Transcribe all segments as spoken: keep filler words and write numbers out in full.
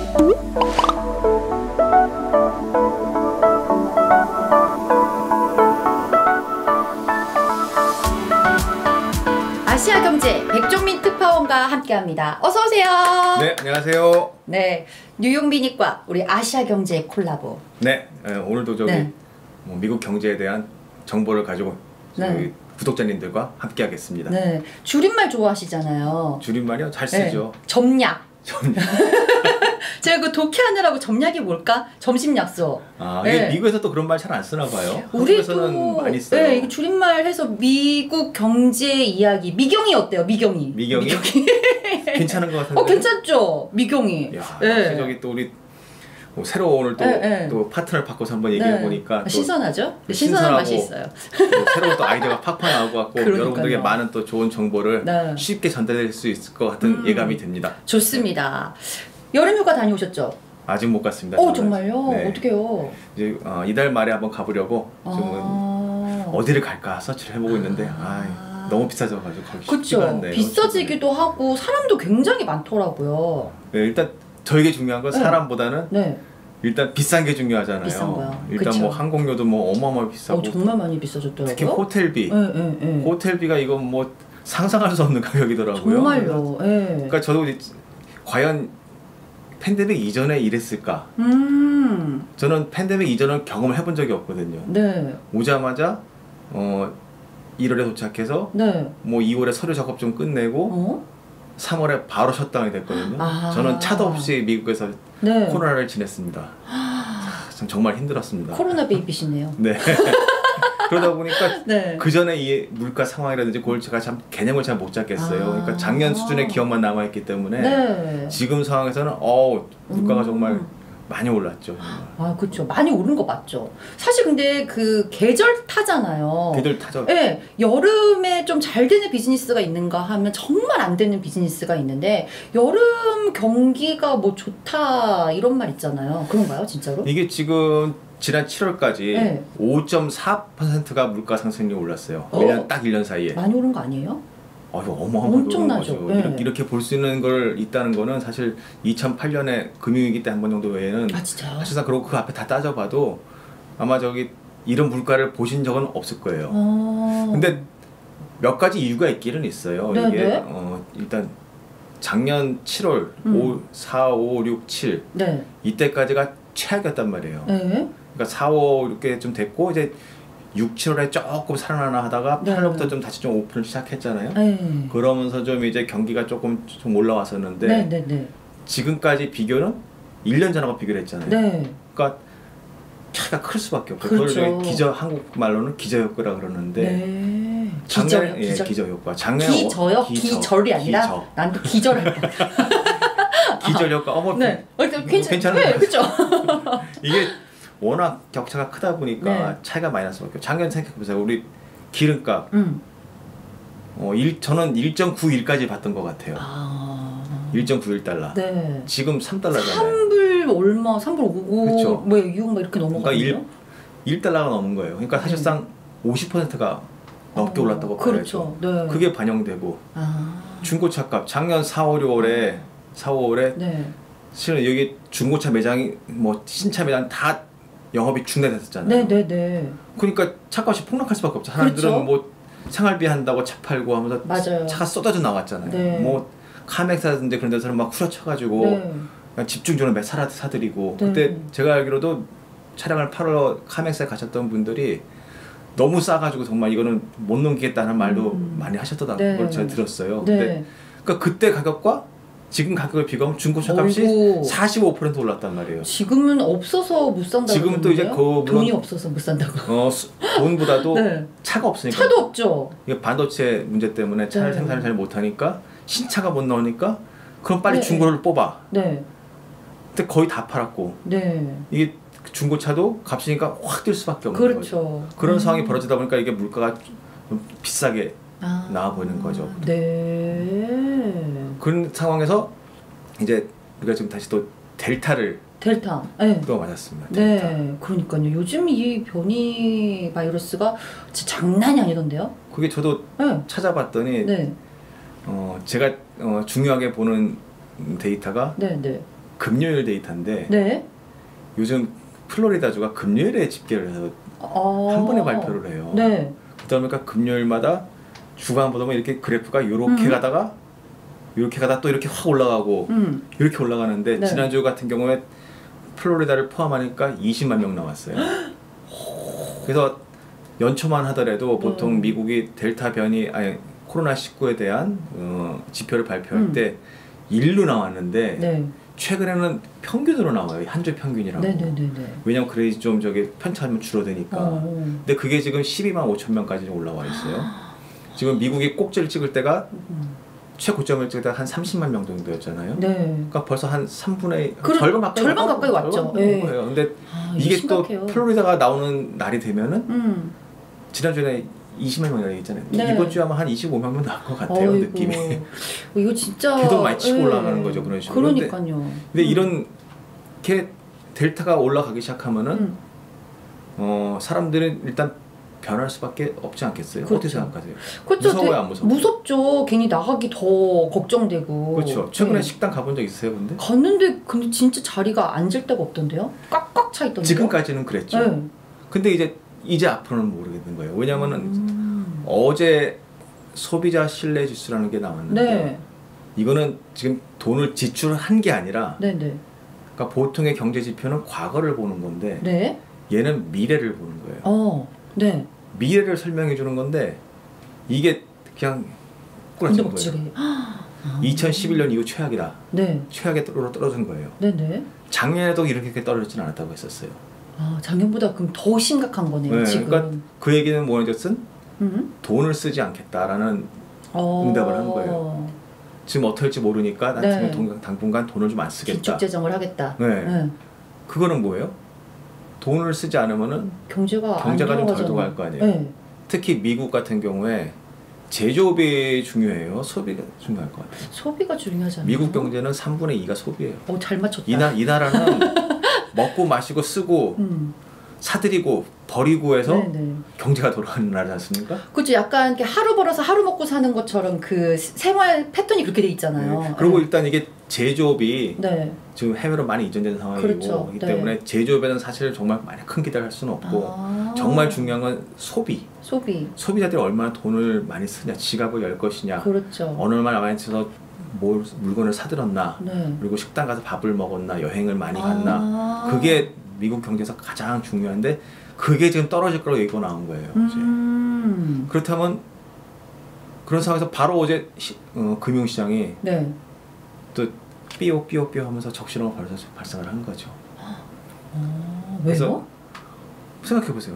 아시아경제 백종민 특파원과 함께합니다. 어서 오세요. 네, 안녕하세요. 네, 뉴욕미니과 우리 아시아경제 콜라보. 네, 오늘도 저기 네. 뭐 미국 경제에 대한 정보를 가지고 저희 네. 구독자님들과 함께하겠습니다. 네, 줄임말 좋아하시잖아요. 줄임말이요? 잘 쓰죠. 네. 점약. 점약. 제가 그 독해하느라고 점약이 뭘까? 점심 약속. 아, 네. 이게 미국에서 또 그런 말 잘 안 쓰나 봐요. 우리도 한국에서는 많이 써요. 네, 이거 줄임말 해서 미국 경제 이야기. 미경이 어때요? 미경이. 미경이? 미경이? 괜찮은 것 같은데. 어, 괜찮죠? 미경이. 야, 네. 저기 또 우리 뭐 새로 오늘 또, 네, 네. 또 파트너를 바꿔서 한번 얘기해 보니까 네. 신선하죠? 신선한 맛이 있어요. 새로 또 아이디어가 팍팍 나오고 같고 여러분들에게 많은 또 좋은 정보를 네. 쉽게 전달될 수 있을 것 같은 음. 예감이 듭니다. 좋습니다. 여름휴가 다녀오셨죠? 아직 못 갔습니다. 어, 정말요? 네. 어떻게요? 이제 어, 이달 말에 한번 가보려고 지금 아... 어디를 갈까 서치를 해보고 있는데 아, 너무 비싸져가지고 가기 쉽지가 않네요. 비싸지기도 하고 사람도 굉장히 많더라고요. 네, 일단 저에게 중요한 건 네. 사람보다는 네. 일단 비싼 게 중요하잖아요. 비싼 거요. 일단 그쵸? 뭐 항공료도 뭐 어마어마하게 비싸고 어, 정말 많이 비싸졌더라고요. 특히 호텔비. 네, 네, 네. 호텔비가 이건 뭐 상상할 수 없는 가격이더라고요. 정말요. 네. 그러니까 저도 과연 팬데믹 이전에 이랬을까? 음. 저는 팬데믹 이전은 경험을 해본 적이 없거든요. 네. 오자마자 어 일월에 도착해서 네. 뭐 이월에 서류 작업 좀 끝내고 어? 삼월에 바로 셧다운이 됐거든요. 아. 저는 차도 없이 미국에서 네. 코로나를 지냈습니다. 정말 힘들었습니다. 코로나 베이비시네요. 네. 그러다 보니까 네. 그 전에 이 물가 상황이라든지 그걸 제가 참 개념을 잘 못 잡겠어요. 아. 그러니까 작년 수준의 기업만 남아있기 때문에 네. 지금 상황에서는 어 물가가 음. 정말 많이 올랐죠. 정말. 아, 그렇죠. 많이 오른 거 맞죠. 사실 근데 그 계절 타잖아요. 계절 타죠. 네, 여름에 좀 잘 되는 비즈니스가 있는가 하면 정말 안 되는 비즈니스가 있는데 여름 경기가 뭐 좋다 이런 말 있잖아요. 그런가요, 진짜로? 이게 지금 지난 칠월까지 네. 오 점 사 퍼센트가 물가 상승률이 올랐어요. 어? 일 년 딱 일 년 사이에. 많이 오른 거 아니에요? 어, 이거 어마어마하게 엄청나죠. 오른 거죠. 네. 이렇게, 이렇게 볼 수 있는 걸 있다는 거는 사실 이천팔 년에 금융위기 때 한 번 정도 외에는 아, 진짜요? 사실상 그러고 그 앞에 다 따져봐도 아마 저기 이런 물가를 보신 적은 없을 거예요. 어... 근데 몇 가지 이유가 있기는 있어요. 네네. 이게 어, 일단 작년 칠월 음. 오, 사, 오, 육, 칠 네. 이때까지가 최악이었단 말이에요. 네. 그러니까 사, 오 이렇게 좀 됐고 이제 육, 칠월에 조금 살아나나 하다가 네. 팔월부터 좀 다시 좀 오픈을 시작했잖아요. 네. 그러면서 좀 이제 경기가 조금 좀 올라왔었는데 네, 네, 네. 지금까지 비교는 일 년 전하고 비교를 했잖아요. 네. 그러니까 차이가 클 수밖에 없고 그렇죠. 그걸 기저 한국말로는 기저효과라 그러는데 네. 작년에 기절, 예, 기절. 기저효과. 작년에 기저요? 기저. 기절이 아니라 기저. 난 또 기절할 거. 기저효과. 어머. 네. 어, 괜찮, 괜찮은 네, 거 그렇죠. 이게 워낙 격차가 크다 보니까 네. 차이가 많이 날 수밖에 없어요. 작년 생각해보세요. 우리 기름값 음. 어, 일, 저는 일 점 구일까지 봤던 것 같아요. 아. 일 점 구일 달러. 네. 지금 삼 달러잖아요. 삼 불 얼마? 삼 불 오고 그쵸. 뭐 육 막 이렇게 넘어가요. 그러니까 일 달러가 넘은 거예요. 그러니까 사실상 음. 오십 퍼센트가 넘게 어, 올랐다고 그렇죠. 봐야죠. 네. 그게 반영되고 아. 중고차값 작년 사, 오, 유월에 사, 오월에 네. 실은 여기 중고차 매장이 뭐 신차 매장 다 영업이 중단됐었잖아요. 네, 네, 네. 그러니까 차값이 폭락할 수밖에 없죠. 사람들은 그렇죠. 뭐 생활비 한다고 차 팔고 하면서 맞아요. 차가 쏟아져 나왔잖아요. 네. 뭐 카맥사든지 그런 데서는 막 후려쳐가지고 네. 그냥 집중적으로 매 사, 사드리고 네. 그때 제가 알기로도 차량을 팔러 카맥사에 가셨던 분들이 너무 싸가지고 정말 이거는 못 넘기겠다는 말도 음. 많이 하셨다는 네. 걸 제가 들었어요. 네. 근데 그러니까 그때 가격과 지금 가격을 비교하면 중고차 값이 어이구. 사십오 퍼센트 올랐단 말이에요. 지금은 없어서 못 산다고. 지금 또 이제 그 물론 돈이 없어서 못 산다고. 어, 수, 돈보다도 네. 차가 없으니까. 차도 없죠. 이게 반도체 문제 때문에 차를 네. 생산을 잘 못하니까 신차가 못 나오니까 그럼 빨리 네. 중고를 뽑아. 네. 근데 거의 다 팔았고 네. 이게 중고차도 값이니까 확 뛸 수밖에 없는 그렇죠. 거죠. 그런 음. 상황이 벌어지다 보니까 이게 물가가 좀 비싸게 아. 나와 보이는 거죠. 네. 그런 상황에서 이제 우리가 지금 다시 또 델타를 델타. 네. 또 맞았습니다. 델타. 네. 그러니까요. 요즘 이 변이 바이러스가 진짜 장난이 아니던데요? 그게 저도 네. 찾아봤더니 네. 어, 제가 어, 중요하게 보는 데이터가 네, 네. 금요일 데이터인데 네. 요즘 플로리다주가 금요일에 집계를 해서 아. 한 번에 발표를 해요. 네. 그러다 보니까 금요일마다 주간 보다 보면 이렇게 그래프가 이렇게 음. 가다가 이렇게 가다 또 이렇게 확 올라가고 음. 이렇게 올라가는데 네. 지난주 같은 경우에 플로리다를 포함하니까 이십만 명 나왔어요. 그래서 연초만 하더라도 보통 네. 미국이 델타 변이 아니 코로나 십구에 대한 어, 지표를 발표할 음. 때 일로 나왔는데 네. 최근에는 평균으로 나와요. 한 주 평균이라고. 네네네네. 왜냐면 그래야지 좀 저기 편차하면 줄어드니까. 어. 근데 그게 지금 십이만 오천 명까지 올라와 있어요. 지금 미국이 꼭지를 찍을 때가 음. 최고점을 찍을 때 한 삼십만 명 정도였잖아요. 네. 그러니까 벌써 한 삼분의 그래, 절반 가까이 절반 왔다고, 가까이 왔죠. 절반 예. 거예요. 근데 아, 이게 심각해요. 또 플로리다가 나오는 날이 되면은 음. 지난주에 이십만 명이라고 했잖아요. 네. 이번 주에 아마 한 이십오만 명 나올 것 같아요. 어이구. 느낌이. 이거 진짜 계속 많이 치고 예. 올라가는 거죠. 그런 식으로. 그러니까요. 근데 음. 이렇게 델타가 올라가기 시작하면은 음. 어, 사람들은 일단 변할 수밖에 없지 않겠어요? 그렇죠. 어떻게 생각하세요? 그렇죠. 무서워요, 되게 안 무서워요? 무섭죠. 괜히 나가기 더 걱정되고. 그렇죠. 최근에 네. 식당 가본 적 있으세요, 근데? 갔는데 근데 진짜 자리가 앉을 데가 없던데요? 꽉꽉 차 있던데요? 지금까지는 그랬죠. 네. 근데 이제 이제 앞으로는 모르겠는 거예요. 왜냐면은 음. 어제 소비자 신뢰 지수라는 게 나왔는데 네. 이거는 지금 돈을 지출한 게 아니라 네네. 그러니까 보통의 경제 지표는 과거를 보는 건데 네. 얘는 미래를 보는 거예요. 어. 네. 미래를 설명해 주는 건데 이게 그냥 근데 꾸러진 거예요. 멋지게. 아. 이천십일 년 이후 최악이다. 네. 최악에 떨어- 떨어진 거예요. 네네. 작년에도 이렇게 떨어지진 않았다고 했었어요. 아, 작년보다 그럼 더 심각한 거네요, 네, 지금. 그러니까 그 얘기는 뭐였든 음? 돈을 쓰지 않겠다라는 어... 응답을 한 거예요. 지금 어떻게 할지 모르니까 나 네. 지금 동- 당분간 돈을 좀 안 쓰겠다. 기축재정을 하겠다. 네. 네. 그거는 뭐예요? 돈을 쓰지 않으면은 경제가 경제가 안 좀 덜 돌아가잖아요. 돌아갈 거 아니에요. 네. 특히 미국 같은 경우에 제조업이 중요해요. 소비가 중요할 것 같아요. 소비가 중요하잖아요. 미국 경제는 삼분의 이가 소비예요. 어, 잘 맞췄다. 이, 나, 이 나라는 먹고 마시고 쓰고 음. 사들이고 버리고 해서 네네. 경제가 돌아가는 나라지 않습니까? 그렇죠. 약간 이렇게 하루 벌어서 하루 먹고 사는 것처럼 그 생활 패턴이 그렇게 돼 있잖아요. 네. 그리고 네. 일단 이게 제조업이 네. 지금 해외로 많이 이전되는 상황이고 그렇죠. 그렇기 네. 때문에 제조업에는 사실 정말 많이 큰 기대를 할 수는 없고 아. 정말 중요한 건 소비. 소비. 소비자들이 얼마나 돈을 많이 쓰냐, 지갑을 열 것이냐, 그렇죠. 어느 얼마나 많이 써서 뭘 물건을 사들었나, 네. 그리고 식당 가서 밥을 먹었나, 여행을 많이 갔나, 아. 그게 미국 경제에서 가장 중요한데 그게 지금 떨어질 거라고 얘기가 나온 거예요. 음. 이제. 그렇다면 그런 상황에서 바로 어제 시, 어, 금융시장이 네. 또 삐오 삐오 삐오 하면서 적시렁을 벌써 발생을 한 거죠. 아, 그래서 왜요? 생각해 보세요.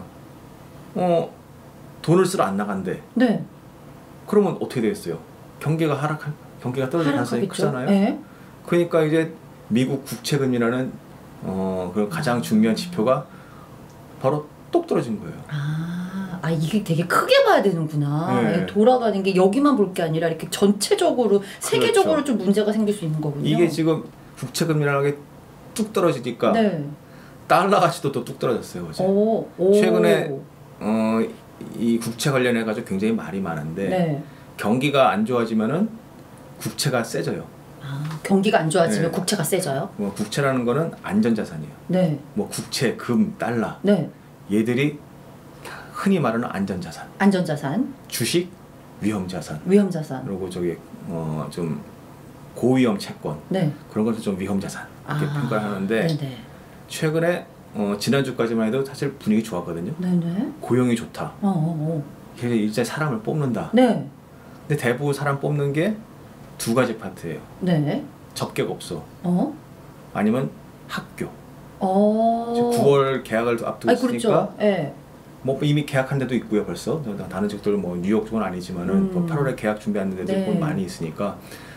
어 돈을 쓰러 안 나간대. 네. 그러면 어떻게 되겠어요? 경기가 하락할 경기가 떨어질 가능성이 하락하겠죠. 크잖아요. 네. 그러니까 이제 미국 국채금리라는 어 그런 가장 중요한 지표가 바로 똑 떨어진 거예요. 아, 아 이게 되게 크게 봐야 되는구나. 네. 돌아가는 게 여기만 볼 게 아니라 이렇게 전체적으로 세계적으로 그렇죠. 좀 문제가 생길 수 있는 거군요. 이게 지금 국채금리라는 게 뚝 떨어지니까 네. 달러 가치도 또 뚝 떨어졌어요. 어제. 오, 오. 최근에 어 이 국채 관련해 가지고 굉장히 말이 많은데 네. 경기가 안 좋아지면은 국채가 세져요. 아, 경기가 안 좋아지면 네. 국채가 세져요? 뭐 국채라는 거는 안전자산이에요. 네. 뭐 국채, 금, 달러 네. 얘들이 흔히 말하는 안전자산. 안전자산, 주식, 위험자산. 위험자산. 그리고 저기 어 좀 고위험 채권 네. 그런 것을 좀 위험자산 이렇게 아, 평가를 하는데 네네. 최근에 어 지난주까지만 해도 사실 분위기 좋았거든요. 네네. 고용이 좋다. 어, 어, 어. 그래서 이제 사람을 뽑는다. 네. 근데 대부분 사람 뽑는 게 두 가지 파트예요. 네. 접객업소 어? 아니면 학교. 어. 지금 구월 계약을 앞두고 아니, 있으니까 그렇죠. 네. 뭐 이미 계약한 데도 있고요 벌써. 다른 직들 뭐 뉴욕 쪽은 아니지만은 음. 뭐 팔월에 계약 준비하는 데도 네. 있고 많이 있으니까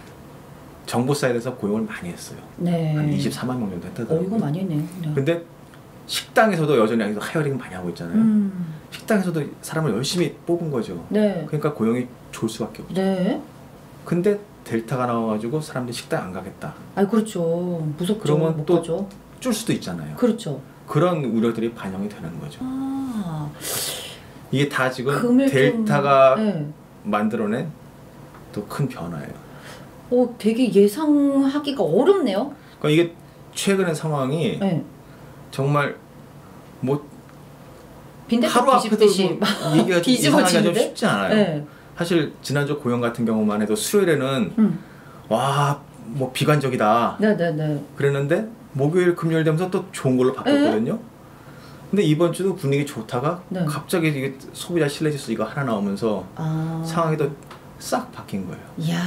정부 사이드에서 고용을 많이 했어요. 네. 한 이십사만 명 정도 어, 했다더라고요. 이거 많이 했네. 네. 근데 식당에서도 여전히 아직도 하이어링 많이 하고 있잖아요. 음. 식당에서도 사람을 열심히 뽑은 거죠. 네. 그러니까 고용이 좋을 수밖에 없죠. 네. 근데 델타가 나와가지고 사람들이 식당 안 가겠다. 아, 그렇죠. 무섭죠. 그러면 못 또 가죠. 줄 수도 있잖아요. 그렇죠. 그런 우려들이 반영이 되는 거죠. 아. 이게 다 지금 금을 델타가 좀, 네. 만들어낸 또 큰 변화예요. 어, 되게 예상하기가 어렵네요. 그러니까 이게 최근의 상황이 네. 정말 뭐 빈대떡 하루 앞에도 뒤집듯이 뭐 얘기가 좀 이상하게 좀 쉽지 않아요. 네. 사실 지난주 고용 같은 경우만 해도 수요일에는 음. 와 뭐 비관적이다 네네네. 그랬는데 목요일 금요일 되면서 또 좋은 걸로 바뀌었거든요. 근데 이번 주도 분위기 좋다가 네. 갑자기 이게 소비자 신뢰지수 이거 하나 나오면서 아. 상황이 또 싹 바뀐 거예요. 이야.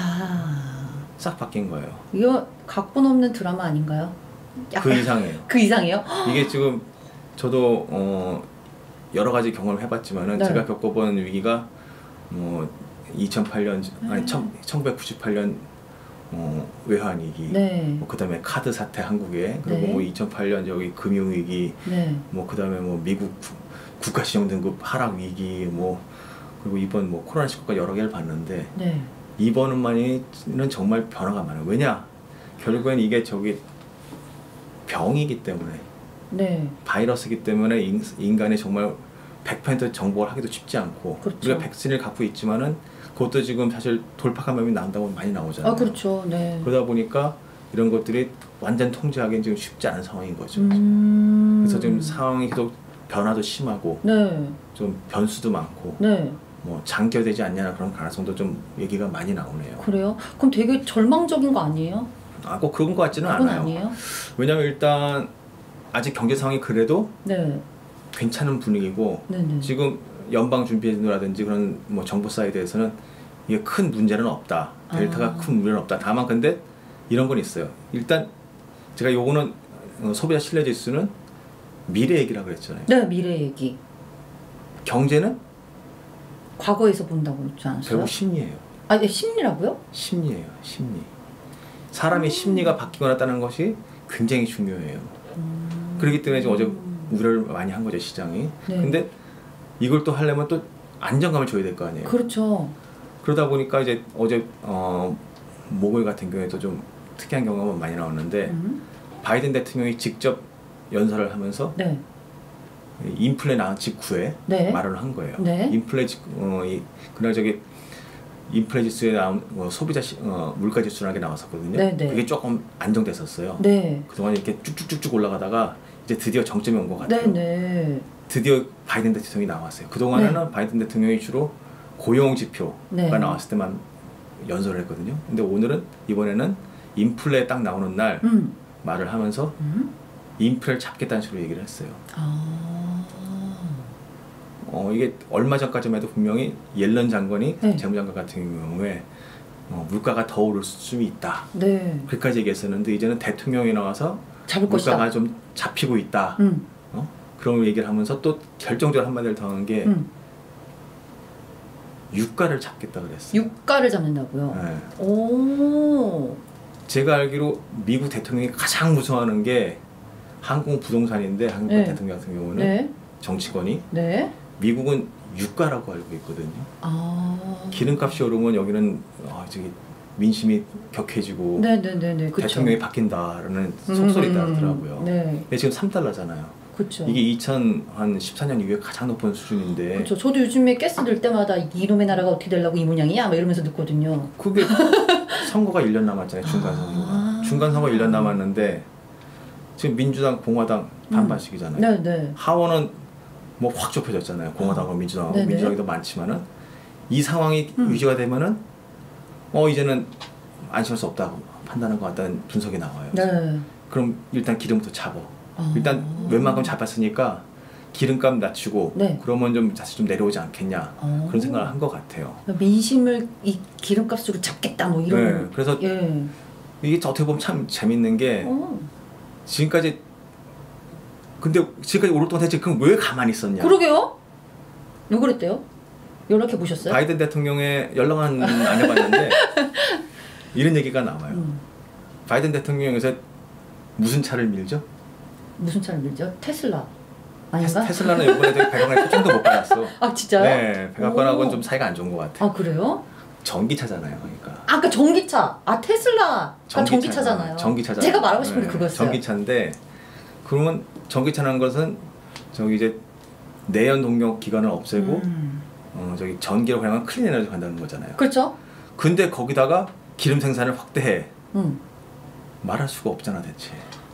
싹 바뀐 거예요. 이거 각본 없는 드라마 아닌가요? 그 이상이에요. 그 이상이에요? 이게 지금 저도 어 여러 가지 경험을 해봤지만은 네. 제가 겪어본 위기가 뭐 이천팔 년 아니 음. 천구백구십팔 년 어, 외환 위기, 네. 뭐 그다음에 카드 사태 한국에 그리고 네. 뭐 이천팔 년 저기 금융 위기, 네. 뭐 그다음에 뭐 미국 국가 신용 등급 하락 위기, 뭐 그리고 이번 뭐 코로나 십구 여러 개를 봤는데 네. 이번만이는 정말 변화가 많아요. 왜냐? 결국엔 이게 저기 병이기 때문에 네. 바이러스이기 때문에 인, 인간이 정말 백 퍼센트 정복을 하기도 쉽지 않고 그렇죠. 우리가 백신을 갖고 있지만은 그것도 지금 사실 돌파 감염이 나온다고 많이 나오잖아요. 아 그렇죠. 네. 그러다 보니까 이런 것들이 완전 통제하기는 지금 쉽지 않은 상황인 거죠. 음. 그래서 지금 상황이 계속 변화도 심하고 네. 좀 변수도 많고 네. 뭐 장기화되지 않냐는 그런 가능성도 좀 얘기가 많이 나오네요. 그래요? 그럼 되게 절망적인 거 아니에요? 아, 꼭 그런 것 같지는 그건 않아요. 아니에요? 왜냐면 일단 아직 경제 상황이 그래도 네. 괜찮은 분위기고 네네. 지금 연방 준비제도라든지 그런 뭐 정부 사이드에서는 이게 큰 문제는 없다. 델타가 아. 큰 문제는 없다. 다만 근데 이런 건 있어요. 일단 제가 요거는 어, 소비자 신뢰 지수는 미래 얘기라고 그랬잖아요. 네, 미래 얘기. 경제는 과거에서 본다고 그러지 않았어요? 결국 심리예요. 아, 네, 심리라고요? 심리예요. 심리. 사람의 심리가 바뀌거나 따는 것이 굉장히 중요해요. 음. 그렇기 때문에 지금 어제 우려를 많이 한 거죠, 시장이. 네. 근데 이걸 또 하려면 또 안정감을 줘야 될 거 아니에요. 그렇죠. 그러다 보니까 이제 어제 어, 목요일 같은 경우에도 좀 특이한 경우가 많이 나왔는데 음. 바이든 대통령이 직접 연설을 하면서 네. 인플레 나온 직후에 네. 말을 한 거예요. 네. 인플레 직 어, 이, 그날 저기 인플레 지수에 나온 어, 소비자 시, 어, 물가 지수라는 게 나왔었거든요. 네, 네. 그게 조금 안정됐었어요. 네. 그동안 이렇게 쭉쭉쭉쭉 올라가다가 이제 드디어 정점이 온 것 같아요. 네, 네. 드디어 바이든 대통령이 나왔어요. 그동안에는 네. 바이든 대통령이 주로 고용 지표가 네. 나왔을 때만 연설을 했거든요. 근데 오늘은 이번에는 인플레 딱 나오는 날 음. 말을 하면서 음. 인플레를 잡겠다는 식으로 얘기를 했어요. 아. 어, 이게 얼마 전까지만 해도 분명히 옐런 장관이 네. 재무장관 같은 경우에 어, 물가가 더 오를 수준이 있다. 네. 그렇게까지 얘기했었는데 이제는 대통령이 나와서 잡을 물가가 것이다. 좀 잡히고 있다. 음. 어? 그런 얘기를 하면서 또 결정적으로 한마디를 더 한 게 음. 유가를 잡겠다 그랬어요. 유가를 잡는다고요? 네. 오. 제가 알기로 미국 대통령이 가장 무서워하는 게 항공 부동산인데 한국 네. 대통령 같은 경우는 네. 정치권이 네. 미국은 유가라고 알고 있거든요. 아. 기름값이 오르면 여기는 어, 저기 민심이 격해지고 네네네네. 그쵸. 대통령이 바뀐다라는 속설이 음, 있더라고요. 네. 근데 지금 삼 달러잖아요. 그렇죠. 이게 이천십사 년 이후에 가장 높은 수준인데 그렇죠. 저도 요즘에 가스 들 때마다 이놈의 나라가 어떻게 되려고 이 모양이야? 막 이러면서 듣거든요. 그게 선거가 일 년 남았잖아요. 중간 선거가. 아. 중간 선거 일 년 남았는데 지금 민주당, 공화당 반반씩이잖아요. 네, 네. 하원은 뭐 확 좁혀졌잖아요. 공화당하고 민주당하고 네네. 민주당이 더 많지만은 이 상황이 음. 유지가 되면은 어 이제는 안심할 수 없다고 판단한 것 같다는 분석이 나와요. 네. 그럼 일단 기름부터 잡어. 아. 일단 웬만큼 잡았으니까 기름값 낮추고 네. 그러면 좀 다시 좀 내려오지 않겠냐 아. 그런 생각을 한 것 같아요. 민심을 이 기름값으로 잡겠다 뭐 이런. 네, 그래서 예. 이게 어떻게 보면 참 재밌는 게 어. 지금까지 근데 지금까지 오랫동안 대체 그럼 왜 가만히 있었냐? 그러게요. 왜 그랬대요? 연락해 보셨어요? 바이든 대통령의 연락은 안 해봤는데 이런 얘기가 나와요. 음. 바이든 대통령 요새 무슨 차를 밀죠? 무슨 차를 밀죠? 테슬라. 아닌가? 테슬라는 이번에 백악관에 표정도 못 받았어. 아 진짜요? 네, 백악관하고는 오. 좀 사이가 안 좋은 것 같아. 아 그래요? 전기차잖아요, 그러니까. 아까 그 전기차. 아 테슬라가 전기차, 전기차잖아요. 전기차잖아요. 제가 말하고 싶은 게 네, 그거였어요. 전기차인데 그러면 전기차라는 것은 저기 이제 내연 동력 기관을 없애고 음. 어 저기 전기로 활용한 클린 에너지 간다는 거잖아요. 그렇죠? 근데 거기다가 기름 생산을 확대해. 음. 말할 수가 없잖아 대체.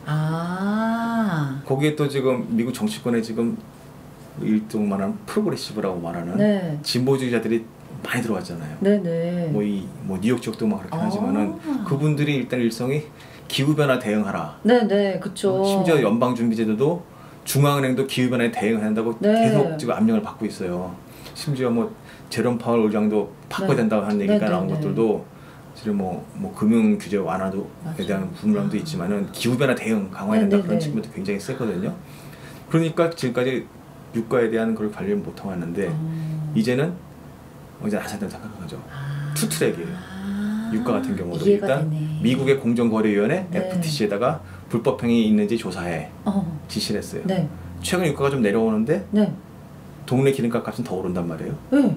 아. 거기에 또 지금 미국 정치권에 지금 일종 말하는 프로그레시브라고 말하는 네. 진보주의자들이 많이 들어왔잖아요. 네네. 뭐 이 뭐 뉴욕 지역도 막 그렇게 아. 하지만은 그분들이 일단 일성이 기후 변화 대응하라. 네네, 그쵸. 심지어 연방 준비제도도 중앙은행도 기후 변화에 대응한다고 네. 계속 지금 압력을 받고 있어요. 심지어 뭐 제롬 파월 의장도 바꿔야 네. 된다고 하는 얘기가 네, 나온 네, 네. 것들도 지금 뭐, 뭐 금융 규제 완화도에 맞아요. 대한 분란도 아. 있지만은 기후 변화 대응 강화해야 네, 된다 네, 그런 네. 측면도 굉장히 세거든요. 그러니까 지금까지 유가에 대한 걸 관리를 못 하고 왔는데 어. 이제는 이제 나서야 된다고 생각하죠. 아. 투트랙이에요. 아. 유가 같은 경우도 이해가 일단 되네. 미국의 공정거래위원회 네. 에프티씨에다가 불법행위 있는지 조사해 어. 지시를 했어요. 네. 최근 유가가 좀 내려오는데 네. 동네 기름값 값은 더 오른단 말이에요. 네.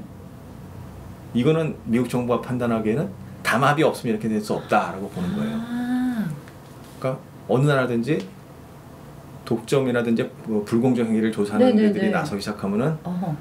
이거는 미국 정부가 판단하기에는 담합이 없으면 이렇게 될 수 없다라고 보는 거예요. 아. 그러니까 어느 나라든지 독점이라든지 뭐 불공정 행위를 조사하는 네네네. 데들이 나서기 시작하면은 어허.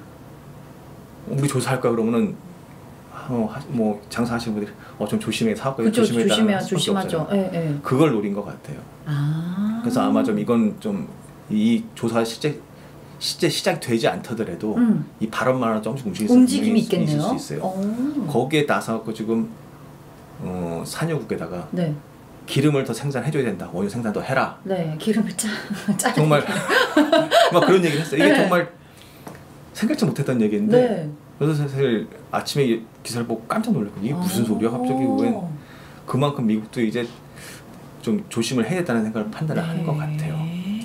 우리 조사할까 그러면은 어, 하- 뭐 장사하시는 분들이 어 좀 조심해 사업가 그쵸, 조심해 조심해야 조심하죠. 예, 예. 그걸 노린 것 같아요. 아. 그래서 아마 좀 이건 좀 이 조사 실제 실제 시작이 되지 않더라도 음. 이 발언만으로 조금씩 움직일 수 움직임이 있을 있겠네요. 수 있어요. 어. 거기에 나서갖고 지금 어, 산유국에다가 네. 기름을 더 생산해줘야 된다. 원유 생산 더 해라. 네. 기름을 짜. 짜. 정말 막 그런 얘기를 했어요. 이게 네. 정말 생각지 못했던 얘기인데 네. 그래서 사실 아침에 이 기사를 보고 깜짝 놀랐거든요. 이게 무슨 아. 소리야 갑자기. 왜 그만큼 미국도 이제 좀 조심을 해야겠다는 생각을 판단을 네. 한 것 같아요.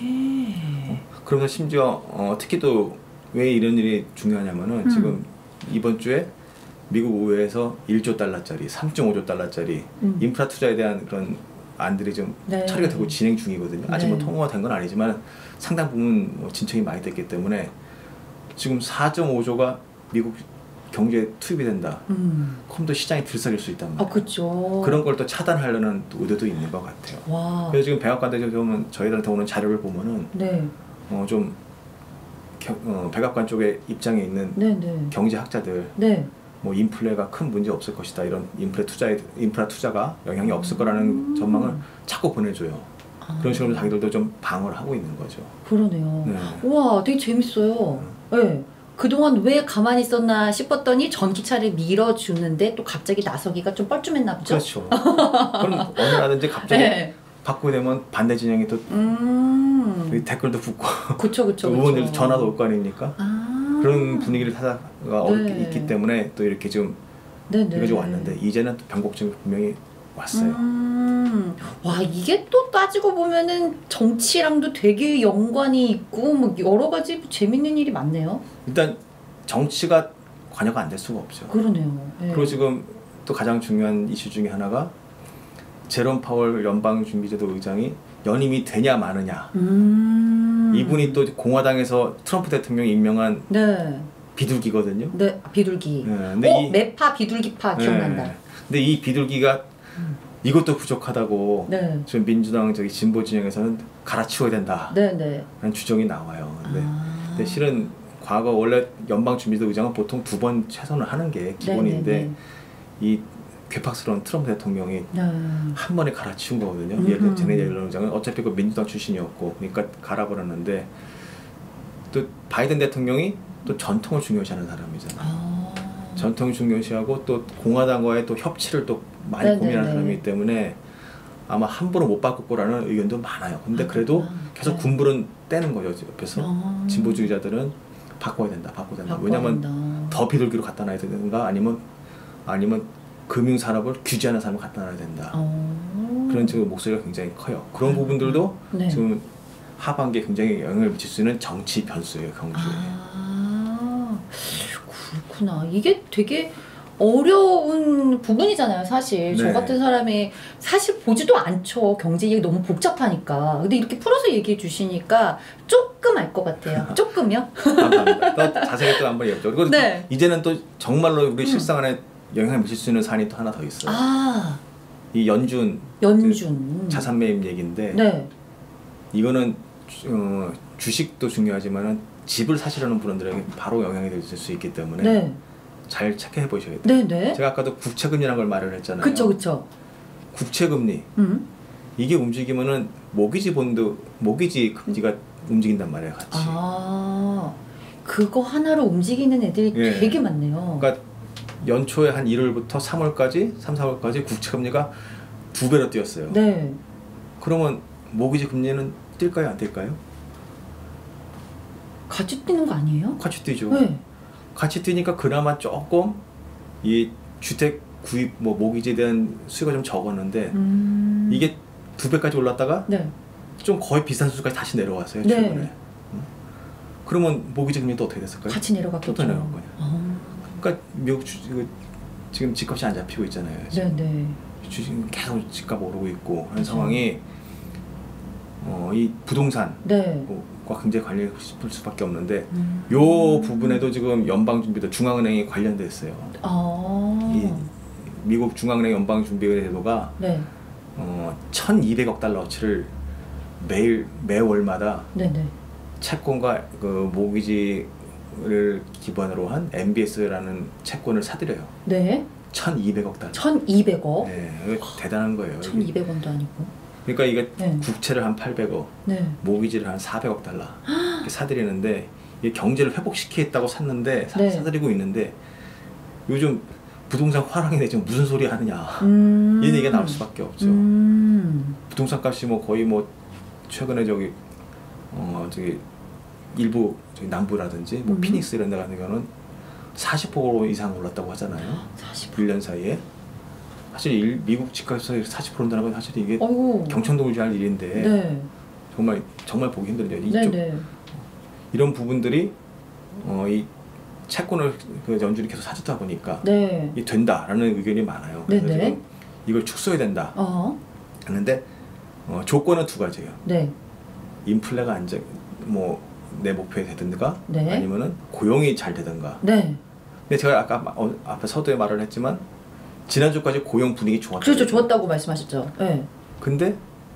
그러면서 심지어 어, 특히 또 왜 이런 일이 중요하냐면은 음. 지금 이번 주에 미국 의회에서 일조 달러짜리, 삼 점 오조 달러짜리 음. 인프라 투자에 대한 그런 안들이 좀 네. 처리가 되고 진행 중이거든요. 아직 네. 뭐 통과가 된 건 아니지만 상당 부분 뭐 진척이 많이 됐기 때문에 지금 사 점 오조가 미국 경제에 투입이 된다. 음. 그럼 또 시장이 들썩일 수 있단 아, 말이에요. 그쵸. 그런 걸 또 차단하려는 또 의도도 있는 것 같아요. 와. 그래서 지금 백악관에서 보면 저희들한테 오는 자료를 보면은 네. 어, 좀 겨, 어, 백악관 쪽에 입장에 있는 네, 네. 경제학자들 네. 뭐 인플레가 큰 문제 없을 것이다 이런 인플레 투자에 인프라 투자가 영향이 없을 음. 거라는 전망을 자꾸 보내줘요. 아. 그런 식으로 자기들도 좀 방어를 하고 있는 거죠. 그러네요. 네. 우와, 되게 재밌어요. 네. 그동안 왜 가만히 있었나 싶었더니 전기차를 밀어주는데 또 갑자기 나서기가 좀 뻘쭘했나 보죠? 그렇죠. 그럼 어느 나라든지 갑자기 네. 바꾸게 되면 반대 진영이 또 음. 댓글도 붙고 그쵸, 그쵸, 그쵸. 의원들도 전화도 올 거 아닙니까? 아. 그런 분위기를 타다가 네. 있기 때문에 또 이렇게 좀 네네. 이어져 왔는데 이제는 또 변곡점이 분명히 왔어요. 음. 와, 이게 또 따지고 보면은 정치랑도 되게 연관이 있고 뭐 여러 가지 재밌는 일이 많네요. 일단 정치가 관여가 안 될 수가 없죠. 그러네요. 네. 그리고 지금 또 가장 중요한 이슈 중에 하나가 제롬 파월 연방준비제도 의장이 연임이 되냐 마느냐. 음. 이분이 또 공화당에서 트럼프 대통령이 임명한 네. 비둘기거든요. 네, 비둘기. 네, 근데 어, 이- 매파 비둘기파 기억난다. 네. 근데 이 비둘기가 음. 이것도 부족하다고 네. 지금 민주당 저기 진보 진영에서는 갈아치워야 된다라는 네, 네. 주장이 나와요. 근데, 아. 근데 실은 과거 원래 연방준비제도 의장은 보통 두 번 최선을 하는 게 기본인데 네, 네, 이 괴팍스러운 트럼프 대통령이 네. 한 번에 갈아치운 거거든요. 음흠. 예를 제네 옐런 의장은 어차피 그 민주당 출신이었고 그러니까 갈아버렸는데 또 바이든 대통령이 또 전통을 중요시하는 사람이잖아요. 아. 전통을 중요시하고 또 공화당과의 또 협치를 또 많이 네네네. 고민하는 사람이기 때문에 아마 함부로 못 바꿀 거라는 의견도 많아요. 근데 아, 그래도 그렇구나. 계속 네. 군부는 떼는 거죠. 옆에서 아. 진보주의자들은 바꿔야 된다, 바꿔야 된다. 바꿔야 왜냐면 된다. 더 비둘기로 갖다 놔야 되는가 아니면 아니면 금융산업을 규제하는 사람을 갖다 놔야 된다. 어. 그런 지금 목소리가 굉장히 커요. 그런 부분들도 네. 지금 하반기에 굉장히 영향을 미칠 수 있는 정치 변수예요, 경주에. 아, 그렇구나. 이게 되게 어려운 부분이잖아요, 사실. 저 네. 같은 사람이 사실 보지도 않죠. 경제 얘기 너무 복잡하니까. 근데 이렇게 풀어서 얘기해 주시니까 조금 알 것 같아요. 조금요? 감사합니다. 또 자세히 또 한번 여쭤. 그리고 네. 이제는 또 정말로 우리 음. 실생활에 영향을 미칠 수 있는 사안이 또 하나 더 있어요. 아, 이 연준 연준. 자산 매입 얘기인데 네. 이거는 주- 어, 주식도 중요하지만은 집을 사시려는 분들에게 바로 영향이 될 수 있기 때문에 네. 잘 체크해 보셔야 돼요. 네, 네. 제가 아까도 국채금리라는 걸 말을 했잖아요. 그쵸, 그쵸. 국채금리 음. 이게 움직이면은 모기지 본드, 모기지 금리가 움직인단 말이에요, 같이. 아, 그거 하나로 움직이는 애들이 예. 되게 많네요. 그러니까 연초에 한 일월부터 삼월까지, 삼, 사월까지 국채 금리가 두 배로 뛰었어요. 네. 그러면 모기지 금리는 뛸까요, 안 뛸까요? 같이 뛰는 거 아니에요? 같이 뛰죠. 네. 같이 뛰니까 그나마 조금 이 주택 구입 뭐 모기지에 대한 수요가 좀 적었는데 음. 이게 두 배까지 올랐다가 네. 좀 거의 비슷한 수준까지 다시 내려왔어요, 네. 최근에. 응? 그러면 모기지 금리 또 어떻게 됐을까요? 같이 내려갔겠죠. 또 내려간 거냐. 아. 그러니까 미국 주, 지금 집값이 안 잡히고 있잖아요. 지금. 네네. 지금 계속 집값 오르고 있고 하는 그렇죠. 상황이 어, 이 부동산과 네. 굉장히 관련이 싶을 수밖에 없는데 음. 요 부분에도 지금 연방준비도 중앙은행이 관련돼 있어요. 아. 이 미국 중앙은행 연방준비제도가 네. 어, 천이백억 달러어치를 매일 매월마다 네네. 채권과 그 모기지를 기반으로 한 엠비에스라는 채권을 사들여요. 네. 천이백억 달러. 천이백억? 네, 이거 대단한 거예요. 이게. 천이백 원도 아니고. 그러니까 이게 네. 국채를 한 팔백억, 네. 모기지를 한 사백억 달러 이렇게 사들이는데 이게 경제를 회복시키겠다고 샀는데 사, 네. 사들이고 있는데 요즘 부동산 화랑이네 지금 무슨 소리 하느냐 음. 이런 얘기가 나올 수밖에 없죠. 음. 부동산 값이 뭐 거의 뭐 최근에 저기 어 저기 일부 저기 남부라든지 뭐 음. 피닉스 이런 데 같은 경우는 사십 퍼센트 이상 올랐다고 하잖아요. 사십 퍼센트. 일 년 사이에. 사실 일, 미국 집값에서 사십 퍼센트 온다는 건 사실 이게 어이구. 경천동을 할 일인데 네. 정말 정말 보기 힘들죠. 이쪽 네네. 이런 부분들이 어, 이 채권을 그 연준이 계속 사주다 보니까 네. 이 된다라는 의견이 많아요. 그래서 네네. 지금 이걸 축소해야 된다 어. 하는데 어, 조건은 두 가지예요. 네. 인플레가 안정 뭐 내 목표에 되든가 네. 아니면은 고용이 잘 되든가. 네. 근데 제가 아까 어, 앞에 서두에 말을 했지만 지난주까지 고용 분위기 좋았다. 그렇죠. 좋았다고 말씀하셨죠. 네. 근데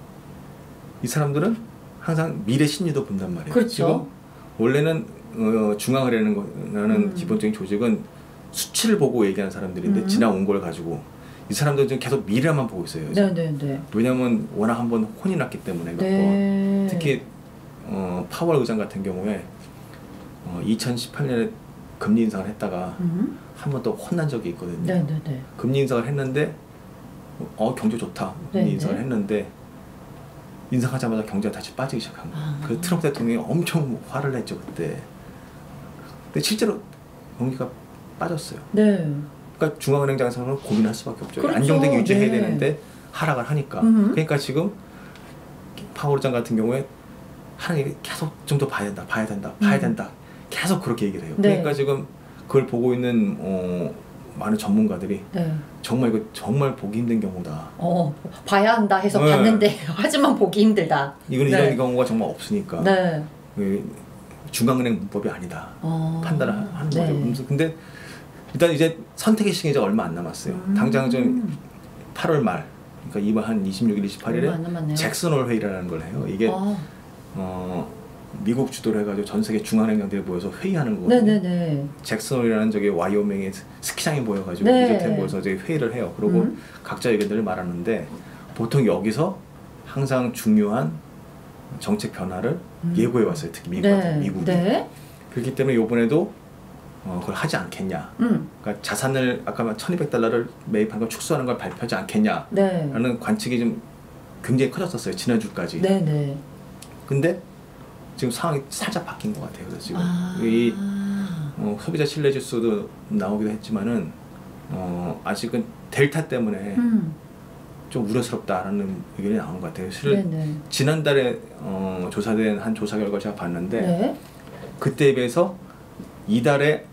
이 사람들은 항상 미래 심리도 본단 말이에요. 그렇죠. 지금 원래는 어, 중앙은행이라는 음. 기본적인 조직은 수치를 보고 얘기하는 사람들인데 음. 지나온 걸 가지고 이 사람들은 지금 계속 미래만 보고 있어요. 지금. 네네네. 왜냐하면 워낙 한번 혼이 났기 때문에 몇 번. 네. 특히 어, 파월 의장 같은 경우에 어, 이천십팔 년에 금리 인상을 했다가 음. 한 번 또 혼난 적이 있거든요. 네네네. 금리 인상을 했는데 어 경제 좋다 금리 네네. 인상을 했는데 인상하자마자 경제가 다시 빠지기 시작한 거예요. 아. 그 트럼프 대통령이 엄청 화를 냈죠 그때. 근데 실제로 경기가 빠졌어요. 네. 그러니까 중앙은행장에서는 고민할 수밖에 없죠. 그렇죠. 안정되게 유지해야 네. 되는데 하락을 하니까. 음흠. 그러니까 지금 파월 의장 같은 경우에 하는 얘기 계속 좀 더 봐야 된다, 봐야 된다, 봐야 음. 된다. 계속 그렇게 얘기를 해요. 네. 그러니까 지금 그걸 보고 있는 어, 많은 전문가들이 네. 정말 이거 정말 보기 힘든 경우다. 어, 봐야 한다 해서 네. 봤는데 하지만 보기 힘들다. 이건 네. 이런 경우가 정말 없으니까 네. 그 중앙은행 문법이 아니다. 어. 판단을 하는 네. 거죠. 그래서 근데 일단 이제 선택의 시간이 이제 얼마 안 남았어요. 음. 당장 좀 팔월 말, 그러니까 이번 한 이십육 일, 이십팔 일에 얼마 안 남았네요. 잭슨 홀 회의라는 걸 해요. 이게 아. 어, 미국 주도로 해가지고 전 세계 중앙은행장들이 모여서 회의하는 거거든요. 네네네. 잭슨 홀이라는 저기 와이오밍의 스키장에 모여가지고 네. 리조트에 모여서 저기 회의를 해요. 그리고 음. 각자 의견들을 말하는데 보통 여기서 항상 중요한 정책 변화를 음. 예고해 왔어요. 특히 미국, 네. 미국이. 네. 그렇기 때문에 이번에도 어, 그걸 하지 않겠냐. 음. 그러니까 자산을 아까 천이백 달러를 매입한 걸 축소하는 걸 발표하지 않겠냐라는 네. 관측이 좀 굉장히 커졌었어요. 지난주까지. 네네. 근데 지금 상황이 살짝 바뀐 것 같아요. 그래서 지금 아. 이 어, 소비자 신뢰 지수도 나오기도 했지만은 어, 아직은 델타 때문에 음. 좀 우려스럽다라는 의견이 나온 것 같아요. 사실 네네. 지난달에 어, 조사된 한 조사 결과 제가 봤는데 네. 그때에 비해서 이달에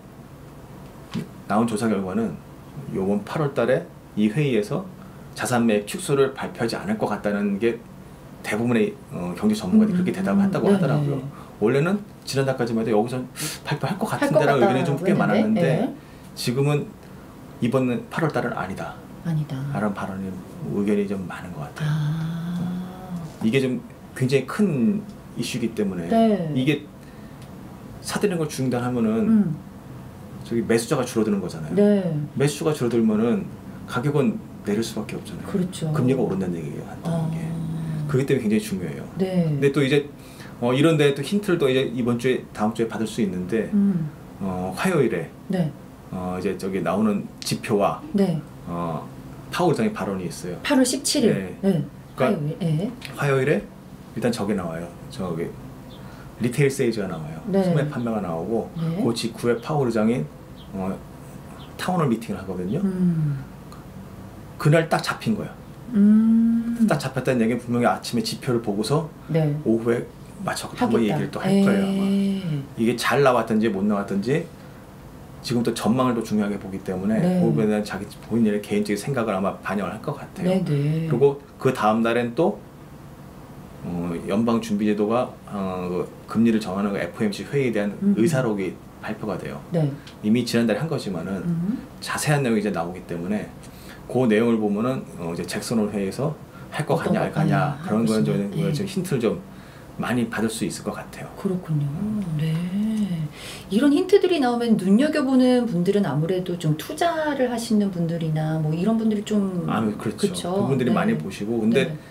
나온 조사 결과는 요번 팔월 달에 이 회의에서 자산 매입 축소를 발표하지 않을 것 같다는 게 대부분의 어, 경제 전문가들이 음. 그렇게 대답을 했다고 네네. 하더라고요. 원래는 지난달까지만 해도 여기서 발표할 것 할 같은데라는 것 의견이 좀 꽤 같다고 많았는데 했는데, 지금은 이번 팔월 달은 아니다 아니다. 라는 발언이 의견이 좀 많은 것 같아요. 아. 이게 좀 굉장히 큰 이슈이기 때문에 네. 이게 사들이는 걸 중단하면은 음. 저기 매수자가 줄어드는 거잖아요. 네. 매수가 줄어들면은 가격은 내릴 수밖에 없잖아요. 그렇죠. 금리가 오른다는 얘기예요. 한다는 아. 게. 그렇기 때문에 굉장히 중요해요. 네. 근데 또 이제 어, 이런 데에 또 힌트를 또 이제 이번 주에 다음 주에 받을 수 있는데 음. 어, 화요일에 네. 어, 이제 저기 나오는 지표와 네. 어, 파월 의장의 발언이 있어요. 팔월 십칠일. 네. 네. 그러니까 화요일. 네. 화요일에 일단 저게 나와요. 저기 리테일 세일즈가 나와요. 네. 소매 판매가 나오고 네. 그 직후에 파월 의장이 어, 타운홀 미팅을 하거든요. 음. 그날 딱 잡힌 거예요. 음. 딱 잡혔다는 얘기는 분명히 아침에 지표를 보고서 네. 오후에 맞춰 한번 하겠다. 얘기를 또 할 거예요. 아마. 에이. 이게 잘 나왔든지 못 나왔든지 지금 또 전망을 또 중요하게 보기 때문에 네. 그거에 대한 자기 본인의 개인적인 생각을 아마 반영을 할 것 같아요. 네, 네. 그리고 그 다음 날엔 또 어, 연방준비제도가 어, 그 금리를 정하는 그 에프오엠씨 회의에 대한 음. 의사록이 발표가 돼요. 네. 이미 지난달에 한 거지만은 음. 자세한 내용이 이제 나오기 때문에 그 내용을 보면은 어, 이제 잭슨홀 회의에서 할 거 어떤 같냐 안 거- 가냐 아, 그런 거는 그렇습니다. 좀, 예. 좀 힌트를 좀 많이 받을 수 있을 것 같아요. 그렇군요. 네. 이런 힌트들이 나오면 눈여겨보는 분들은 아무래도 좀 투자를 하시는 분들이나 뭐 이런 분들이 좀 아, 그렇죠. 그쵸? 그분들이 네. 많이 보시고 근데 네.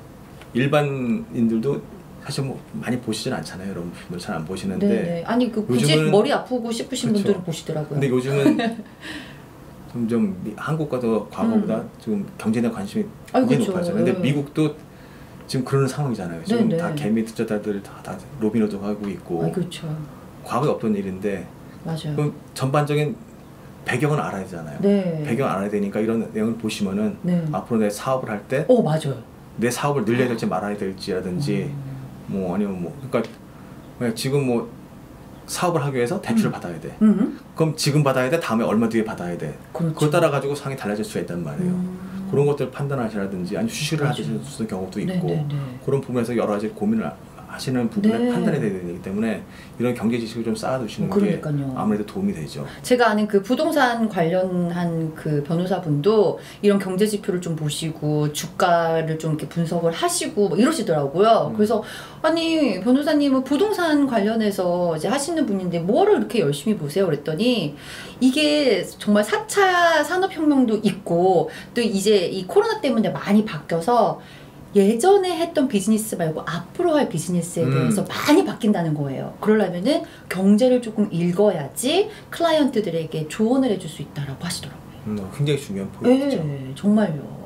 일반인들도 사실 뭐 많이 보시진 않잖아요. 여러분들 잘 안 보시는데 네, 네. 아니 그 굳이 요즘은- 머리 아프고 싶으신 그렇죠. 분들은 보시더라고요. 근데 요즘은 점점 미- 한국과도 과거보다 지금 경제에 관심이 음. 아유, 굉장히 그렇죠. 높아져요. 근데 네. 미국도 지금 그런 상황이잖아요. 지금 네, 네. 다 개미 투자자들 다, 다 로빈후드 하고 있고 아, 그렇죠. 과거에 없던 일인데 맞아요. 그럼 전반적인 배경은 알아야 되잖아요. 네. 배경 알아야 되니까 이런 내용을 보시면은 네. 앞으로 내 사업을 할 때 내 어, 맞아요. 사업을 늘려야 될지 말아야 될지라든지 음. 뭐 아니면 뭐 그러니까 그냥 지금 뭐 사업을 하기 위해서 대출을 음. 받아야 돼. 음. 그럼 지금 받아야 돼? 다음에 얼마 뒤에 받아야 돼? 그렇죠. 그거 따라 가지고 상황이 달라질 수가 있단 말이에요. 음. 그런 것들 판단하시라든지 아니면 휴식을 맞아요. 하시는 경우도 네, 있고 네, 네. 그런 부분에서 여러 가지 고민을 하시는 부분에 네. 판단이 되야 되기 때문에 이런 경제 지식을 좀 쌓아두시는 그러니까요. 게 아무래도 도움이 되죠. 제가 아는 그 부동산 관련한 그 변호사분도 이런 경제 지표를 좀 보시고 주가를 좀 이렇게 분석을 하시고 뭐 이러시더라고요. 음. 그래서 아니 변호사님은 부동산 관련해서 이제 하시는 분인데 뭐를 이렇게 열심히 보세요? 그랬더니 이게 정말 사 차 산업혁명도 있고 또 이제 이 코로나 때문에 많이 바뀌어서 예전에 했던 비즈니스 말고 앞으로 할 비즈니스에 음. 대해서 많이 바뀐다는 거예요. 그러려면은 경제를 조금 읽어야지 클라이언트들에게 조언을 해줄 수 있다라고 하시더라고요. 음, 굉장히 중요한 포인트죠. 네, 정말요.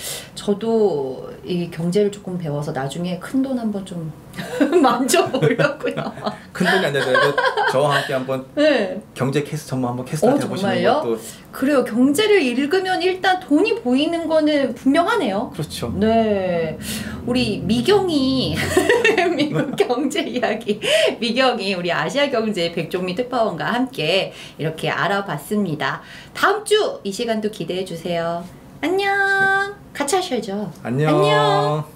저도 이 경제를 조금 배워서 나중에 큰 돈 한번 좀 만져보려고요. 큰 돈이 안 되더라도 저와 함께 한번 네. 경제 캐스트 전문 한번 어, 캐스트한테 해보시는 정말요? 것도 그래요. 경제를 읽으면 일단 돈이 보이는 거는 분명하네요. 그렇죠. 네, 우리 미경이 미국 경제 이야기 미경이 우리 아시아 경제 백종미 특파원과 함께 이렇게 알아봤습니다. 다음 주 이 시간도 기대해 주세요. 안녕. 같이 하셔야죠. 안녕. 안녕.